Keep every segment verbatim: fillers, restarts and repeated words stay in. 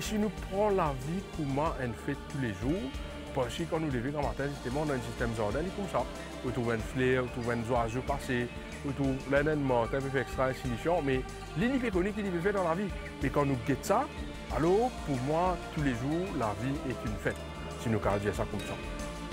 Et si nous prenons la vie comment elle fait tous les jours, parce que quand nous levons le matin, justement, dans un système jardin, comme ça, vous trouvez un fleur, vous trouvez un oiseau passer, vous trouvez plein d'éléments, un peu extra insignifiant, mais l'inhibition connu qu'il fait dans la vie. Mais quand nous guettons ça, alors pour moi, tous les jours, la vie est une fête, si nous pouvons dire ça comme ça.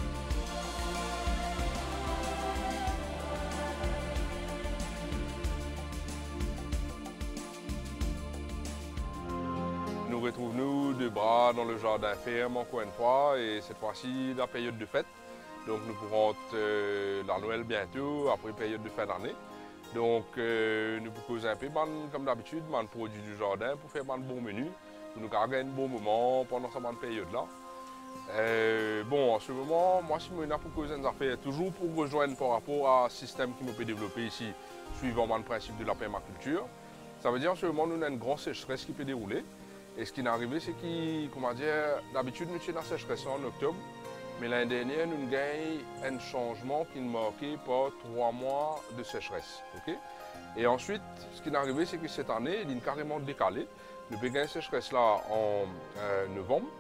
Nous retrouvons-nous deux bras dans le jardin ferme encore une fois, et cette fois-ci la période de fête. Donc nous pourrons euh, la Noël bientôt, après période de fin d'année. Donc euh, nous proposons un peu, comme d'habitude, un produit du jardin pour faire un bon menu, pour nous garder un bon moment pendant cette période-là. Euh, bon, en ce moment, moi, si je propose une affaire, toujours pour rejoindre par rapport à ce système qui nous peut développer ici, suivant le principe de la permaculture. Ça veut dire en ce moment, nous avons une grande sécheresse qui peut dérouler. Et ce qui est arrivé, c'est que, comment dire, d'habitude, nous sommes dans la sécheresse en octobre, mais l'année dernière, nous avons gagné un changement qui est marqué par trois mois de sécheresse. Okay? Et ensuite, ce qui est arrivé, c'est que cette année, il est carrément décalé. Nous avons gagné cette sécheresse-là en euh, novembre,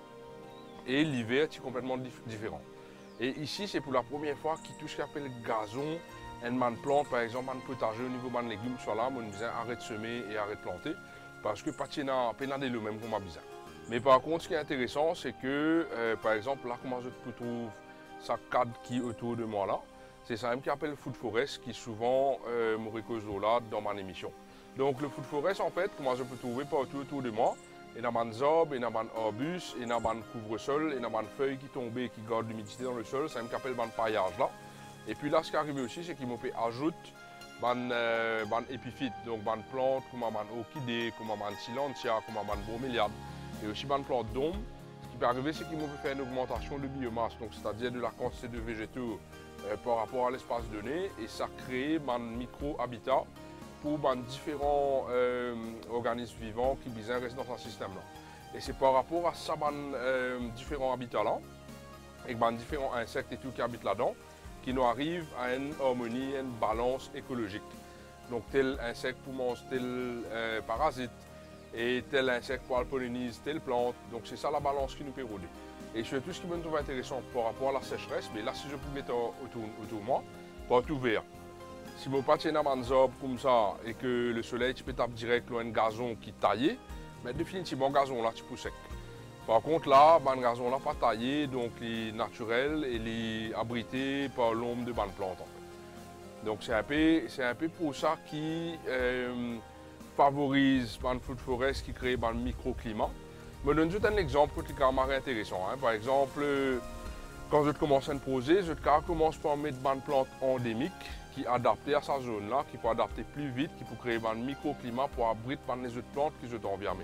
et l'hiver est complètement dif différent. Et ici, c'est pour la première fois que tout ce qu'on appelle gazon, une plante, par exemple, un potager au niveau des légumes, soit là, on nous disait arrête de semer et arrête de planter. Parce que pas de le même qu'on m'a bizarre. Mais par contre, ce qui est intéressant, c'est que, euh, par exemple, là, comment je trouve ça cadre qui est autour de moi là, c'est ça même qui appelle Food Forest, qui souvent euh, me récuse là dans mon émission. Donc le Food Forest, en fait, comment je peux trouver partout autour de moi, il y a des arbres, il y a des arbustes, il y a des couvre-sol, il y a des feuilles qui tombent et qui gardent l'humidité dans le sol, c'est même qui appelle le paillage là. Et puis là, ce qui est arrivé aussi, c'est qu'il m'a fait ajouter ban euh, ban épiphytes, donc ban plantes comme ban orchidées, comme ban silentia, comme ban broméliade, et aussi ban plantes d'ombre. Ce qui peut arriver, c'est qu'il peut faire une augmentation de biomasse, donc c'est-à-dire de la quantité de végétaux euh, par rapport à l'espace donné, et ça crée ban micro-habitat pour ban différents euh, organismes vivants qui besoin rester dans ce système-là. Et c'est par rapport à ça ban euh, différents habitats-là, et ban différents insectes et tout qui habitent là-dedans, qui nous arrive à une harmonie, à une balance écologique. Donc tel insecte pour manger tel euh, parasite et tel insecte pour pollinise telle plante. Donc c'est ça la balance qui nous peut rôder. Et surtout ce qui me trouve intéressant par rapport à la sécheresse, mais là si je peux mettre autour, autour de moi, pas tout vert. Si je pas tiens un arbre comme ça et que le soleil tu peux taper direct loin un gazon qui est taillé, mais définitivement gazon là tu peux sec. Par contre, là, le gazon là pas taillé, donc il est naturel et il est abrité par l'ombre de bonnes plantes. En fait. Donc c'est un peu, c'est un peu pour ça qui euh, favorise le Food Forest, qui crée un microclimat. Je donne juste un exemple qui est quand même intéressant. Hein. Par exemple, quand je commence à me poser, je commence par mettre des plantes endémiques qui sont adaptées à sa zone là, qui peuvent adapter plus vite, qui peuvent créer un microclimat pour abriter les autres plantes qui sont environnées.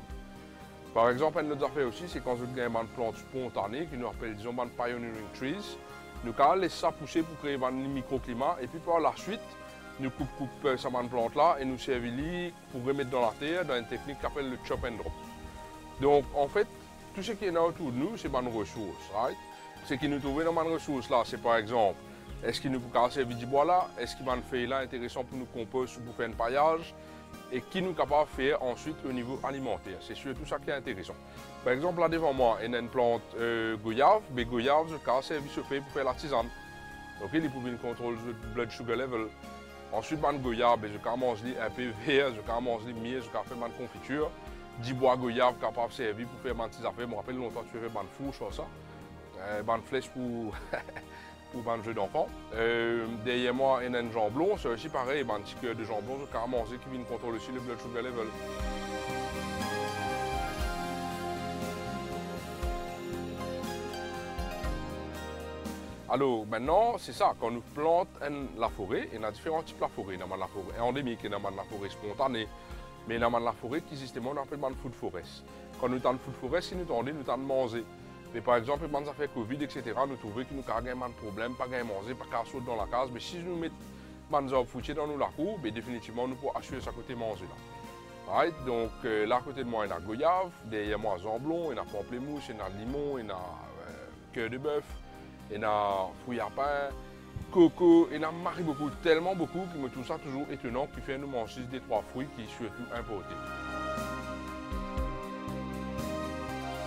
Par exemple, une autre affaire aussi, c'est quand vous avez une plante spontanée, qui nous appelle, disons, des pioneering trees, nous allons laisser ça pousser pour créer un microclimat, et puis par la suite, nous coupons coupe, cette plante-là et nous servons pour remettre dans la terre dans une technique qu'on appelle le chop and drop. Donc, en fait, tout ce qui est là autour de nous, c'est des ressources. Right? Ce qui nous trouve dans les ressources là, c'est par exemple, est-ce qu'il nous peut servir du bois là, est-ce qu'il va nous faire là intéressant pour nous composter ou pour faire un paillage, et qui nous est capable de faire ensuite au niveau alimentaire. C'est surtout ça qui est intéressant. Par exemple, là devant moi, il y a une plante euh, goyave, mais goyave, je peux servir ce fait pour faire la tisane. Donc, il peut contrôler le blood sugar level. Ensuite, man goyave, je peux manger un peu vert, je peux manger miel, je peux faire ma confiture. dix bois goyave capable de servir pour faire ma petite affaire. Je me rappelle longtemps que tu fais ma fourche sur ça. Euh, ma flèche pour. pour un jeu d'enfant. Euh, derrière moi, il y a un jambon, c'est aussi pareil, un petit cœur de jambon, je peux manger qui vient contrôler aussi le blood sugar level. Alors maintenant, c'est ça, quand nous plantons la forêt, il y a différents types de forêt. Il y a la forêt endémique, il y a la forêt spontanée, mais il y a la forêt qui justement on appelle le food forest. Quand nous avons le food forest, si nous tendons, nous avons manger. Mais par exemple, pendant l'affaire Covid, et cetera, nous trouvons que nous avons un problème, pas de manger, pas de sauter dans la case. Mais si nous mettons des arbres fruitiers dans nous la cour, ben, définitivement, nous pouvons assurer ça côté manger là. Right? Donc euh, là, à côté de moi, il y a goyave, derrière moi, zamblon, il y a pamplemousse, il y a limon, il y a euh, cœur de bœuf, il y a fruits à pain, coco, il y en a marie beaucoup, tellement beaucoup que me trouve ça toujours étonnant qui fait nous manger des trois fruits qui sont surtout importés.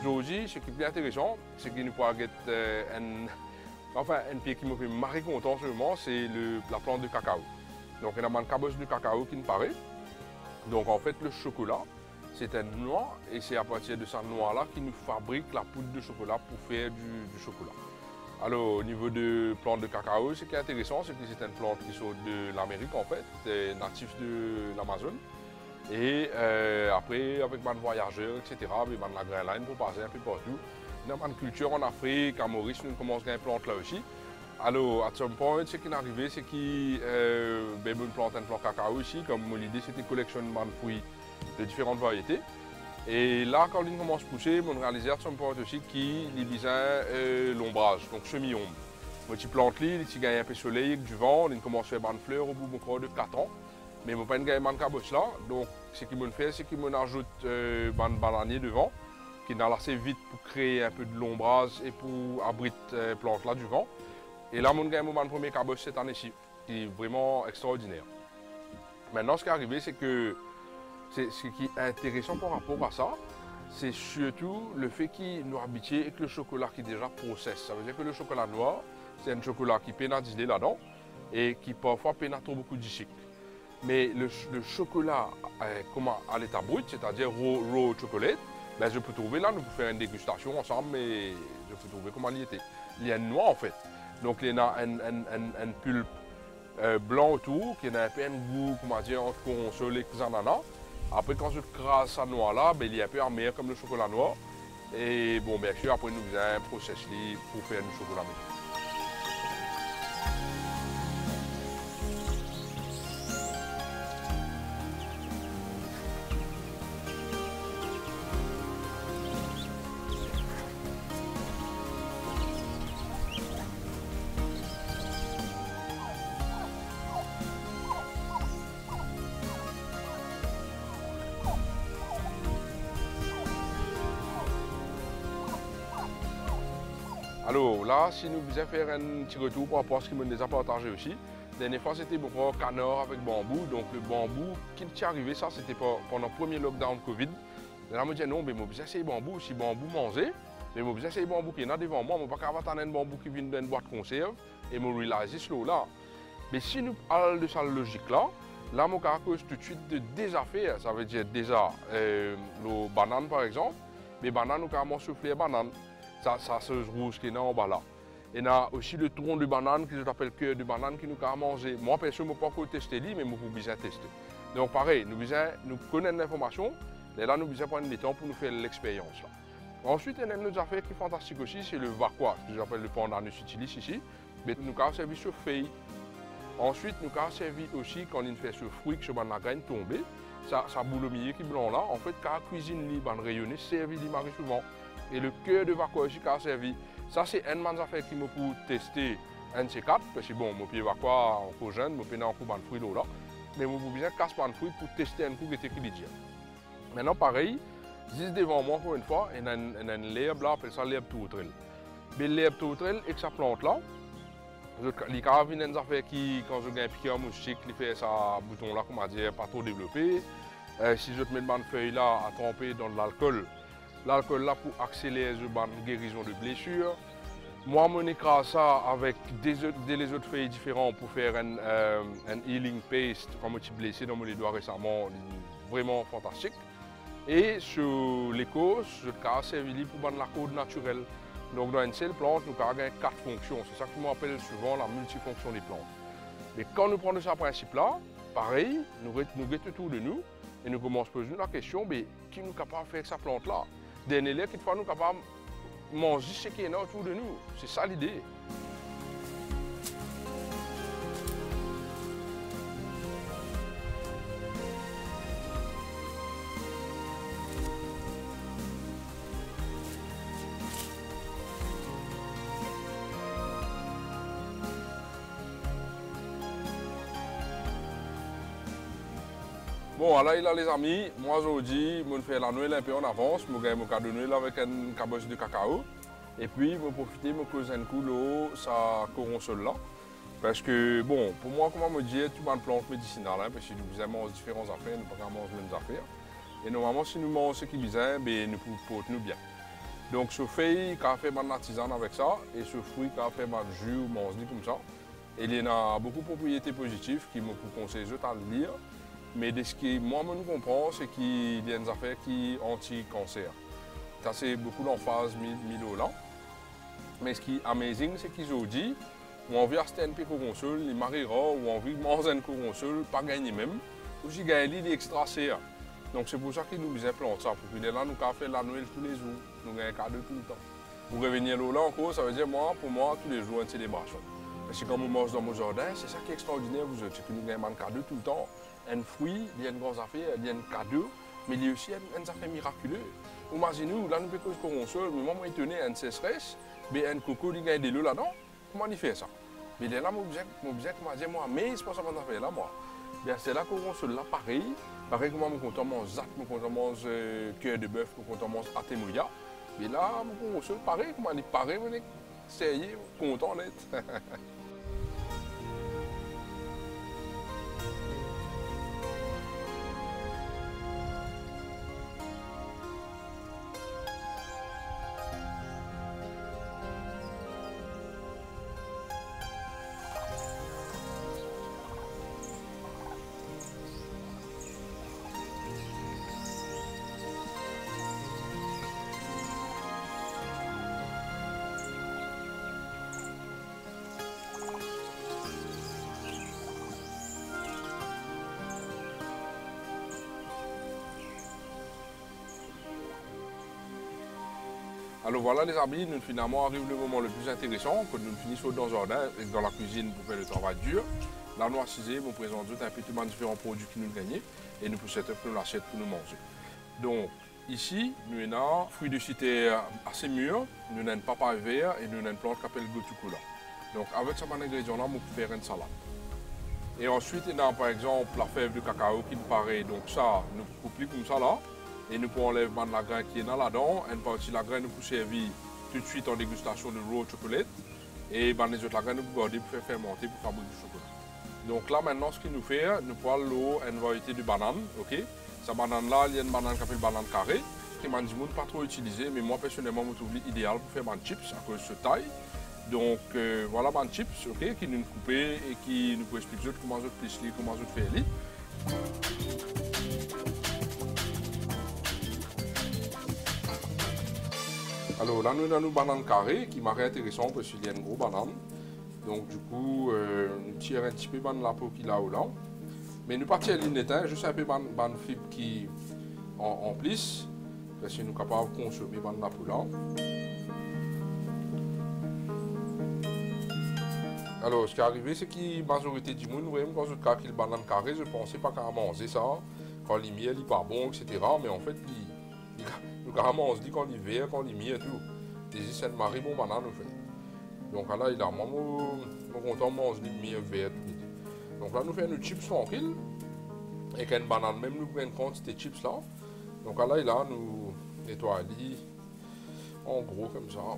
aujourd'hui, ce qui est bien intéressant, c'est qu'il nous pourra être euh, un, enfin, un pied qui me fait marrer content seulement, c'est la plante de cacao. Donc, il y a une cabosse de cacao qui nous paraît. Donc, en fait, le chocolat, c'est une noix et c'est à partir de cette noix-là qu'il nous fabrique la poudre de chocolat pour faire du, du chocolat. Alors, au niveau de plante de cacao, ce qui est intéressant, c'est que c'est une plante qui sort de l'Amérique, en fait, natif de l'Amazon. Et euh, après, avec des voyageurs, et cetera, avec la Green Line pour passer un peu partout. Il y a une culture en Afrique, à Maurice, nous commençons à une plante là aussi. Alors, à ce point, ce qui est arrivé, c'est qu'il euh, ben, une plante, une plante cacao ici, comme l'idée, c'était de collectionner des fruits de différentes variétés. Et là, quand il commence à pousser, on réalise à ce point aussi qu'il y a euh, l'ombrage, donc semi-ombre. Moi, plante il gagne un peu de soleil, du vent, il commence à faire des fleurs au bout de quatre ans. Mais je n'ai pas gagné de cabosse là, donc ce qu'il me fait, c'est qu'il m'ajoute euh, un bananier devant, qui est assez vite pour créer un peu de l'ombrage et pour abriter euh, la plante là du vent. Et là, je gagne mon premier cabosse cette année-ci, qui est vraiment extraordinaire. Maintenant, ce qui est arrivé, c'est que ce qui est intéressant par rapport à ça, c'est surtout le fait qu'il nous habitue avec le chocolat qui est déjà process. Ça veut dire que le chocolat noir, c'est un chocolat qui peine à diluer là-dedans et qui parfois peine à trop beaucoup de sucre. Mais le, le chocolat euh, comment, à l'état brut, c'est-à-dire raw, raw chocolate, ben je peux trouver là, nous pouvons faire une dégustation ensemble, mais je peux trouver comment il était. Il y a une noix en fait. Donc il y a un, un, un, un pulpe euh, blanc autour, qui a un peu un goût, comment dire, entre console et ananas. Après quand je crase cette noix là, ben, il est un peu amer comme le chocolat noir. Et bon, bien sûr, après nous faisons un process pour faire du chocolat noir. Alors là, si nous voulons faire un petit retour par rapport à ce qu'ils m'ont déjà partagé aussi, la dernière fois c'était beaucoup canard avec bambou. Donc le bambou, qui est arrivé, ça c'était pendant le premier lockdown Covid. Là, je me dis non, mais je vais essayer le bambou. Si le bambou mangeait, mais je vais essayer le bambou qui est là devant moi. Je ne vais pas avoir un bambou qui vient d'une boîte de conserve et je réalise cela là. Mais si nous allons de cette logique là, là, je cause tout de suite de des affaires. Ça veut dire déjà euh, les bananes par exemple. Les bananes, nous avons soufflé les bananes. Ça, ça c'est rouge qui est en bas là. Et on a aussi le tronc de banane, qui s'appelle cœur de banane, qui nous a mangé. Moi, personnellement, je ne peux pas tester, mais je peux bien tester. Donc, pareil, nous, nous connaissons l'information, et là, nous devons prendre le temps pour nous faire l'expérience. Ensuite, il y a une autre affaire qui est fantastique aussi, c'est le vacua, que j'appelle le pandanus utilis ici. Mais nous avons servi sur feuille. Ensuite, nous avons servi aussi, quand on fait ce fruit, que ce la graine tombée, ça, ça boule qui est blanc là, en fait, quand la cuisine libre, rayonné, servi du mari souvent. Et le cœur de vacua aussi qui a servi. Ça, c'est une des affaires qui me pour tester un de ces quatre. Parce que bon, mon pied vacua encore jeune, mon pied encore de fruits là. Mais je peux bien casser un fruit pour tester un coup qui était équilibré. Maintenant, pareil, juste devant moi, pour une fois, il y a une l'herbe là, on appelle ça l'herbe tourterelle. Mais l'herbe tourterelle, avec sa plante là, il y a une affaire qui, quand je gagne un piqueur moustique, il fait sa bouton là, comment dire, pas trop développé. Euh, si je te mets une feuille là à tremper dans de l'alcool, l'alcool là pour accélérer la guérison de blessures. Moi, je écrase ça avec des, des les autres feuilles différents pour faire un, euh, un healing paste, comme je suis blessé dans mes doigts récemment, vraiment fantastique. Et sur l'écorce, je vais servir pour la code naturelle. Donc dans une seule plante, nous avons quatre fonctions. C'est ça que je m'appelle souvent la multifonction des plantes. Mais quand nous prenons ce principe-là, pareil, nous mettons autour de nous et nous commençons à poser la question, mais qui nous est capable de faire avec cette plante-là? Dernier, quelquefois, nous sommes capables de manger ce qui est là autour de nous. C'est ça l'idée. Bon, là, il a les amis. Moi, aujourd'hui, je fais la Noël un peu en avance. Je gagne mon cadeau de Noël avec une cabosse de cacao. Et puis, je vais profiter de me poser un coup l'eau, ça coronsole là. Parce que, bon, pour moi, comment me dire, tout une plante médicinale, hein, parce que nous avons différentes affaires, nous ne pouvons pas manger les mêmes affaires. Et normalement, si nous mangeons ce qui est bien, ben, nous pouvons nous bien. Donc ce feuille qui a fait mon tisane avec ça et ce fruit qui a fait mon jus ou mon comme ça. Et il y a beaucoup de propriétés positives qui me conseillent à le lire. Mais de ce que moi je comprends, c'est qu'il y a des affaires qui anti-cancer. Ça c'est beaucoup d'emphase mis là. Mais ce qui est amazing, c'est qu'ils ont dit, ou envie d'acheter un peu de console, les mariera, ou envie de manger une console, pas gagner même, ou si gagner des extra C A. Donc c'est pour ça qu'ils nous implantent ça, pour que là nous avons fait la Noël tous les jours, nous avons un cadeau tout le temps. Pour revenir là encore, ça veut dire moi, pour moi, tous les jours, une célébration. Parce que quand on mange dans mon jardin, c'est ça qui est extraordinaire, vous êtes, c'est que nous avons un cadeau tout le temps, un fruit, il y a une grosse affaire, il y a un cadeau, mais il y a aussi une affaire miraculeuse. Imaginez-vous, là nous pouvons faire une console, mais moi je tenais un sécheresse, mais un coco, il y a des lots là-dedans, comment il fait ça? Mais là, mon objet, mon objet, moi, mais c'est pas ça qu'on a fait là, moi. C'est là qu'on se là pareil. Pareil que moi, quand on mange Zach, quand on mange euh, cœur de bœuf, quand on mange atémouya. Mais là, on se pareil, comment on est pareil, on est sérieux, content d'être. Alors voilà les amis, nous finalement arrive le moment le plus intéressant, que nous finissons dans le jardin et dans la cuisine pour faire le travail dur. La noix cisée vous présente un peu de différents produits que nous gagnons et nous pouvons nous l'acheter pour nous manger. Donc ici, nous avons fruits de cité assez mûrs, nous avons un papaye vert et nous avons une plante qui s'appelle gotukula. Donc avec ces ingrédients-là, nous pouvons faire une salade. Et ensuite, il y a par exemple la fève de cacao qui nous paraît, donc ça, nous coupons comme ça là. Et nous pouvons enlever la graine qui est là-dedans. Une partie de la graine nous peut servir tout de suite en dégustation de raw chocolate. Et ben, les autres la graine nous pouvons garder pour faire fermenter pour fabriquer du chocolat. Donc là maintenant ce qu'il nous fait, nous pouvons l'eau une variété de banane. Ok, cette banane là, il y a une banane qui s'appelle banane carrée, qui m'a dit pas trop utilisée, mais moi personnellement je trouve idéal pour faire des chips à cause de cette taille. Donc euh, voilà des chips, ok, qui nous coupent et qui nous peut expliquer comment je fais comment je fais les. Alors là, nous avons une banane carrée qui m'est intéressant parce qu'il y a une grosse banane. Donc du coup, euh, nous tirons un petit peu de la peau qu'il a au là. Mais nous partons à l'éteint, juste un peu de fibre qui en, en plisse. Parce que nous sommes capables de consommer de la peau là. Alors ce qui est arrivé, c'est que la majorité du monde, même quand je cas qu'il banane carrée, je ne pensais pas qu'à manger ça. Quand les miel, il n'est pas bon, et cetera. Mais en fait, il, il, nous avons dit quand il vient, quand il miel et tout. C'est une marée bon banane en fait. Donc là, il a moi, mon content mange du miel vert. Donc là, nous faisons nos chips tranquille. Et une banane, même nous prenons compte de ces chips là. Donc là, il a nous nettoyons en gros comme ça.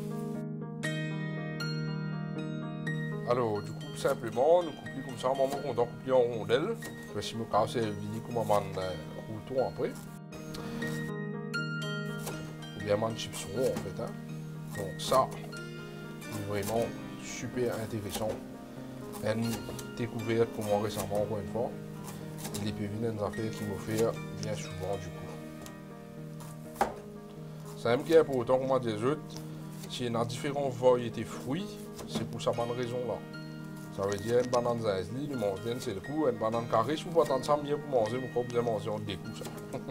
Alors, du coup, simplement, nous coupons comme ça, maman, on doit couper en rondelles. Parce que nous cassons le vide comme un rouleau après. Ou bien un chips rond en fait. Hein. Donc ça, c'est vraiment super intéressant. Une découverte pour moi récemment, encore une fois. Les pévines, des affaires qui m'ont fait bien souvent du coup. C'est même qui est pour autant que moi des autres, s'il y a différentes variétés de fruits, c'est pour sa bonne raison là. Ça veut dire une banane zazli, le manger c'est le coup, une banane carrée, si vous pouvez attendre ça mieux pour manger, vous pouvez manger en découp ça.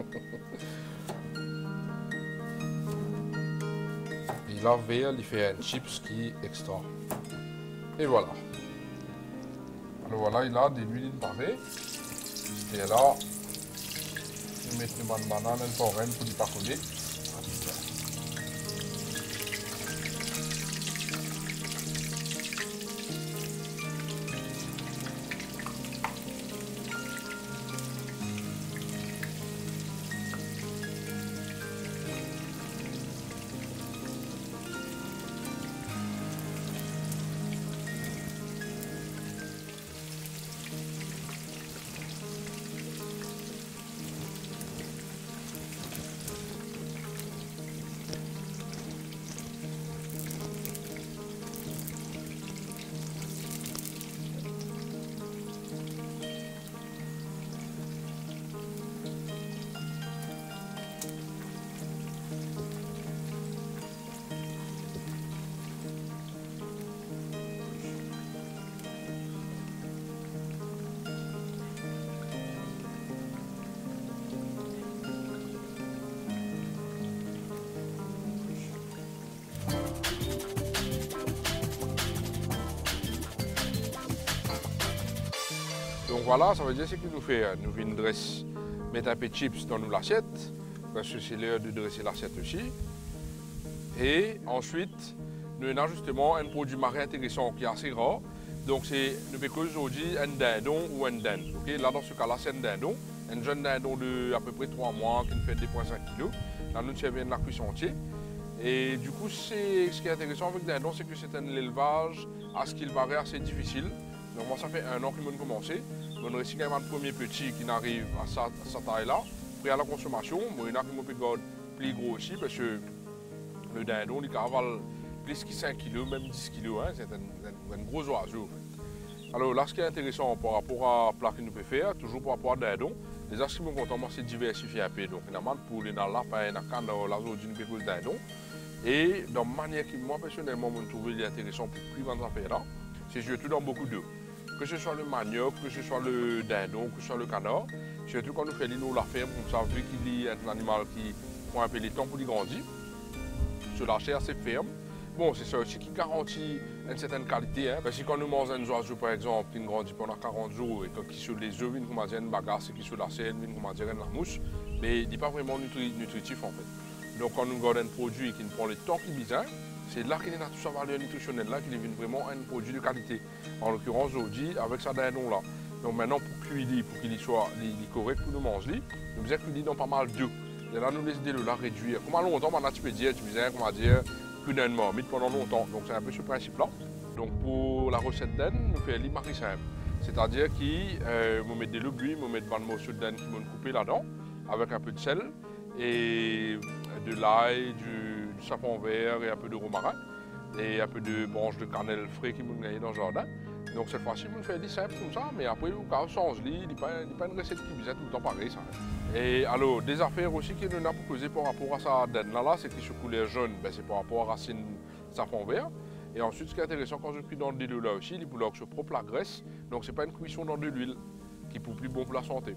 Et là, vert, il fait un chips qui est extra. Et voilà. Alors voilà, il a des huiles pareilles. Et là, nous mettons une banane et une forêt pour ne pas coller. Donc voilà, ça veut dire ce qu'il nous fait. Nous venons dresser, mettre un peu de chips dans l'assiette, parce que c'est l'heure de dresser l'assiette aussi. Et ensuite, nous avons justement un produit marin intéressant qui est assez rare. Donc c'est, nous faisons aujourd'hui un dindon ou un dinde. Okay? Là, dans ce cas-là, c'est un dindon. Un jeune dindon de à peu près trois mois qui nous fait deux virgule cinq kilos. Là, nous servons de la cuisson entière. Et du coup, ce qui est intéressant avec le dindon, c'est que c'est un élevage à ce qu'il paraît assez difficile. Donc moi, ça fait un an qu'ils m'ont commencé. On a réussi quand même un premier petit qui n'arrive à sa, sa taille-là, prêt à la consommation. Moi, il y en a qui m'ont plus gros aussi, parce que le dindon, il cavale plus que cinq kilos, même dix kilos. Hein. C'est un, un, un gros oiseau. Alors là, ce qui est intéressant par rapport à plat que nous pouvons faire, toujours par rapport à dindon, les ce qui me content, moi, c'est diversifier un peu. Donc, il y a des poules, il y a des lapins, il y a des canards, là, aujourd'hui, nous pouvons faire le dindon. Et dans la manière qui, moi, personnellement, me trouve intéressant pour plus grandes affaires là, c'est surtout dans beaucoup d'eau. Que ce soit le manioc, que ce soit le dindon, que ce soit le canard, surtout quand nous faisons nous la ferme, comme ça, vu qu'il est un animal qui prend un peu de temps pour lui grandir, sur la chair assez ferme. Bon, c'est ça aussi qui garantit une certaine qualité. Hein. Parce que quand nous mangeons un oiseau, par exemple, qui grandit pendant quarante jours et qui sur les œufs, il vient une bagasse, qui sur la selle, il vient une mousse, mais il n'est pas vraiment nutri nutritif en fait. Donc quand nous gardons un produit qui prend le temps qu'il besoin, c'est là qu'il y a toute sa valeur nutritionnelle, là qu'il devient vraiment un produit de qualité. En l'occurrence, aujourd'hui, avec ça dindon là. Donc maintenant, pour cuire, pour qu'il soit correct pour nous manger, nous devons cuire dans pas mal d'eau. Et là, nous laissons le là réduire. Comment longtemps, maintenant, tu peux dire, tu peux dire, comment dire, plus d'un marmite pendant longtemps. Donc c'est un peu ce principe-là. Donc pour la recette d'Inde, nous faisons les maris simple. C'est-à-dire qu'il euh, met de l'obus, nous met de morceaux de dinde qui vont couper là-dedans, avec un peu de sel et de l'ail, du, du sapin vert et un peu de romarin et un peu de branches de cannelle frais qui vont gagner dans le jardin. Donc cette fois-ci, on fait des simples comme ça, mais après, on change, il n'y a pas une recette qui visite tout le temps pareil. Ça. Et alors, des affaires aussi qui nous a proposé par rapport à ça, là, là c'est que ce couleur jaune, ben, c'est par rapport à racine sapin vert. Et ensuite, ce qui est intéressant quand je cuis dans de l'eau là aussi, il faut que je propre la graisse, donc c'est pas une cuisson dans de l'huile, qui est plus bon pour la santé.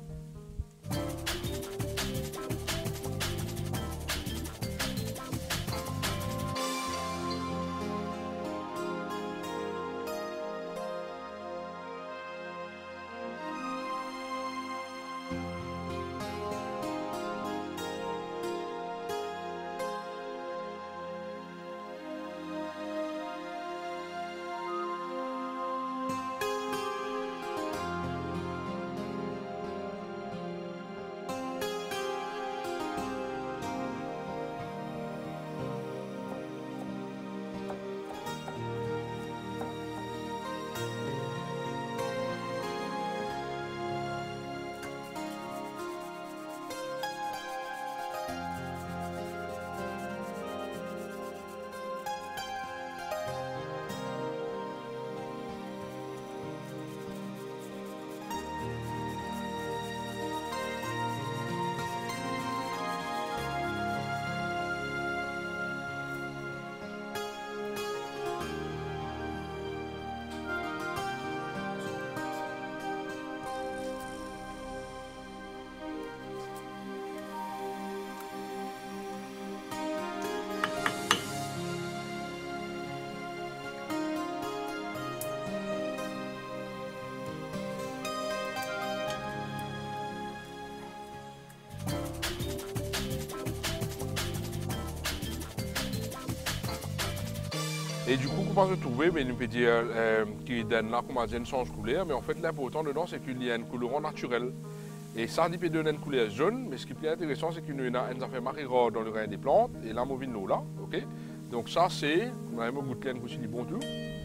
Et du coup, comment se trouver, mais nous peut dire euh, qu'il donne là, comment dire, une change couleur, mais en fait, l'important dedans, c'est qu'il y a un colorant naturel. Et ça, il peut donner une couleur jaune, mais ce qui est plus intéressant, c'est qu'il y a une affaire marée rare dans le rein des plantes, et la mauvine l'eau là, ok. Donc ça, c'est, on a un goût de laine aussi, du bon tout.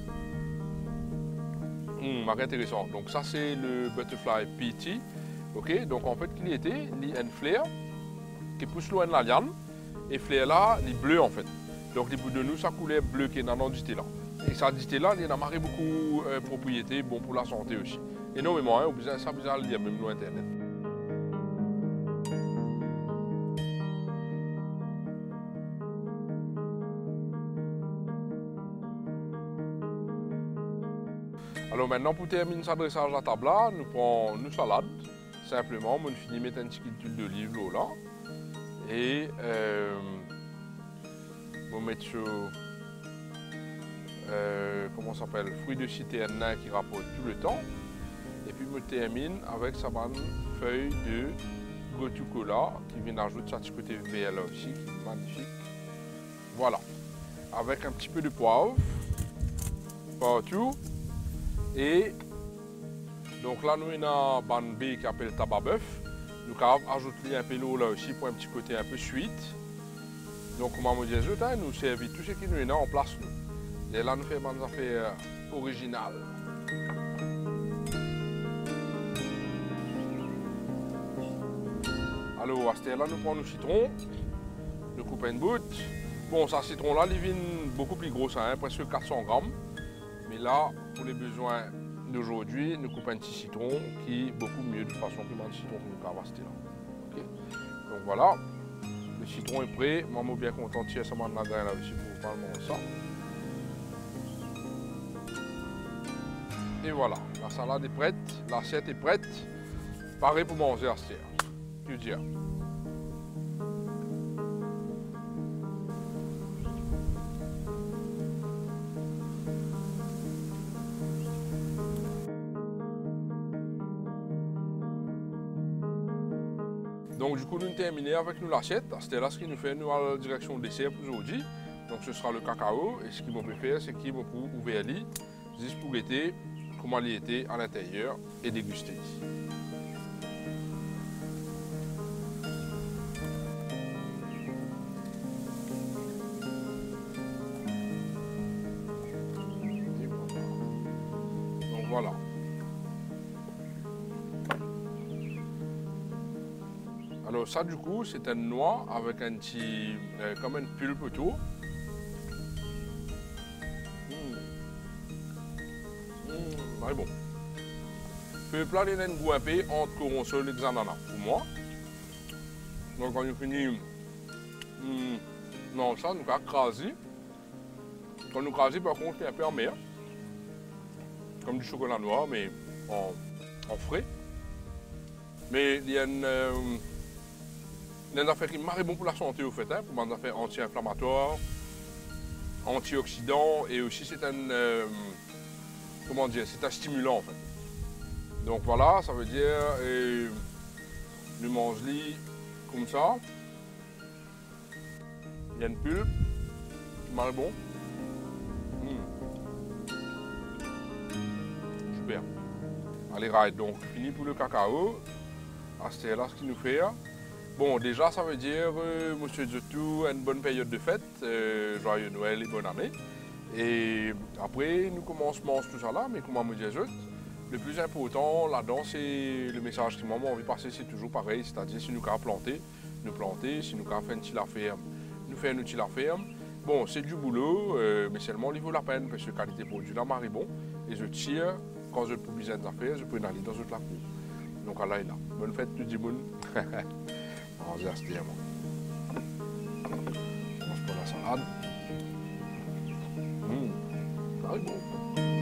Hum, marée intéressant. Donc ça, c'est le Butterfly P T, ok. Donc en fait, qu'il était, il y a une fleur qui pousse loin de la liane, et fleur là, il est bleu en fait. Donc, les bouts de nous, ça coulait bleu qui est dans du thé là. Et ça dit là, il y a marqué beaucoup de euh, propriétés, bon pour la santé aussi. Énormément, hein, ça vous allez le dire même sur Internet. Alors maintenant, pour terminer ce dressage à table là, nous prenons une salade. Simplement, on finit de mettre un petit peu d'huile d'olive là. Et euh, on va mettre sur, euh, comment ça s'appelle, fruits de citerne qui rapportent tout le temps. Et puis, je termine avec sa bonne feuille de Gotukola qui vient d'ajouter ça petit côté vert là aussi, qui est magnifique. Voilà. Avec un petit peu de poivre partout. Et donc là, nous avons un ban B qui appelle tabac bœuf. Nous avons ajouté un peu d'eau là aussi pour un petit côté un peu sweet. Donc, comme on dit, nous servons tout ce qui nous est en place. Nous. Et là, nous faisons des affaires originales. Alors, à ce là, nous prenons le citron, nous coupons une bout. Bon, ça citron là, il vient beaucoup plus gros, ça, hein, presque quatre cents grammes. Mais là, pour les besoins d'aujourd'hui, nous coupons un petit citron qui est beaucoup mieux de façon plus de citron que nous avons acheté là. Okay. Donc voilà, le citron est prêt. Maman est bien content de tirer ça de la graine là aussi pour pas manger ça. Et voilà, la salade est prête, l'assiette est prête. Pareil pour manger à ce là. Tu dis. Donc du coup, nous terminons avec nous l'assiette. C'était là ce qui nous fait nous à la direction dessert pour aujourd'hui. Donc ce sera le cacao. Et ce qu'ils vont faire, c'est qu'ils vont ouvrir l'île, juste pour goûter comment il était à l'intérieur et déguster. Donc voilà. Alors ça du coup c'est une noix avec un petit, euh, comme une pulpe autour. Mmh. Mmh, c'est bon. Pulpe là il a un goût un peu entre coronsol et ananas pour moi. Donc quand on finit, mmh, non ça nous a crasé. Quand nous crasé par contre il est un peu en mer. Comme du chocolat noir mais en, en frais. Mais il y a une... Euh, des affaires qui marrent bon pour la santé au fait, hein, pour des affaires anti-inflammatoires, antioxydants et aussi c'est un, euh, comment dire, c'est un stimulant en fait. Donc voilà, ça veut dire, et, nous mange-les comme ça. Il y a une pulpe, qui marre bon. Mmh. Super. Allez, right, donc fini pour le cacao. C'est là ce qu'il nous fait. Bon, déjà, ça veut dire, euh, monsieur Zotou, une bonne période de fête, euh, joyeux Noël et bonne année. Et après, nous commençons à manger tout ça là, mais comme on me dit, le plus important là-dedans, c'est le message que moi, j'ai envie de passer, c'est toujours pareil, c'est-à-dire si nous avons planté, nous planter, si nous avons fait une petite ferme, nous faisons une petite ferme. Bon, c'est du boulot, euh, mais seulement il vaut la peine, parce que la qualité produit là, marie bon, et je tire, quand je peux besoin d'affaires, je peux aller dans une la cour. Donc là, là, bonne fête tout le monde. On va se dire, on mange pas la salade. Mmh, ça arrive bon.